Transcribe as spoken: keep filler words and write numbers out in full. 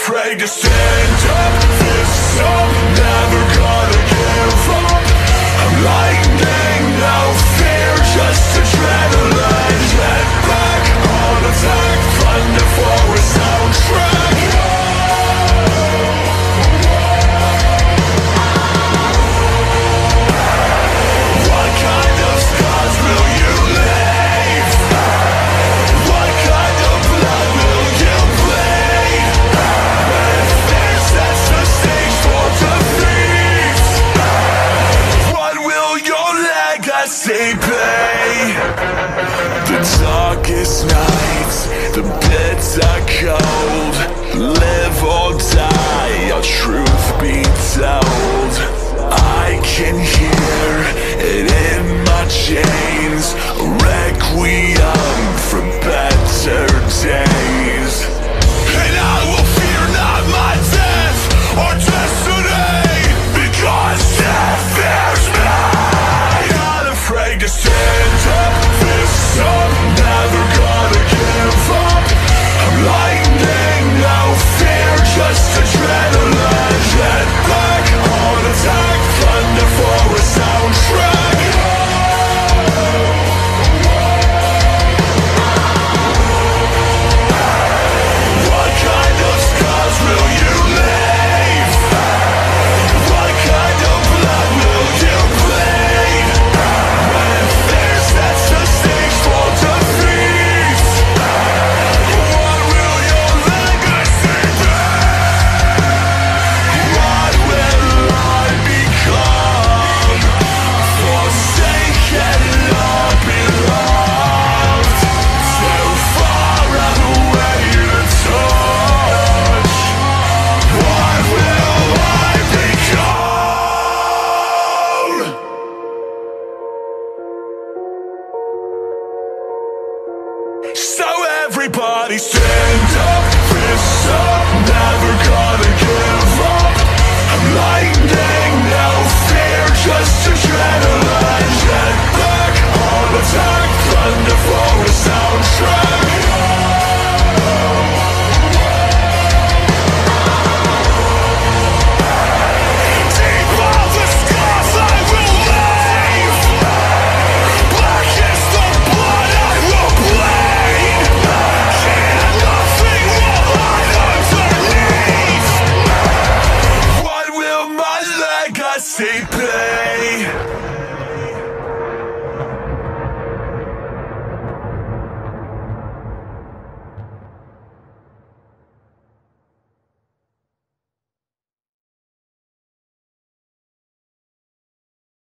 afraid to stand up, fists up, never gonna give up. I'm lightning, no fear, just adrenaline. Head back, on attack, thunder for a soundtrack. What kind of scars will you leave? What kind of blood will you bleed? If this sets the stage for defeat, what will your legacy be? The darkest nights, the bitter cold. Live or die, our truth be told. I can hear it in my chains, a requiem for better days. And I will fear not my death or destiny, because death fears me. Not afraid to stand up, fists up, never gonna give up. I'm lightning, no fear, just adrenaline. Get back, on attack, thunder for a soundtrack. What kind of scars will you leave? What kind of blood will you bleed? When fear sets the stage for defeat, what will your legacy be? What will I become? Forsaken, not beloved, too far away to touch. What will I become? So everybody stand up, fists up, never gonna give up. I'm lightning, no fear, just adrenaline. Get back, on attack, thunder for a soundtrack. Deep all the scars I will leave. Black is the blood I will bleed. And nothing will hide underneath. What will my legacy be?